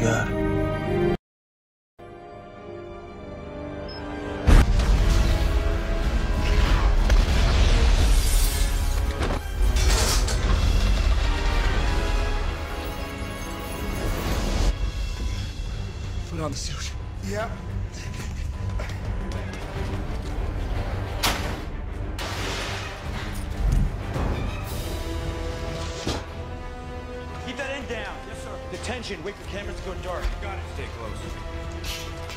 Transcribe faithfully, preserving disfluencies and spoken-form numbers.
God. Put on the suit. Yeah. Keep that end down. Yes, sir. The tension. Wait for cameras to go dark. Got it. Stay close.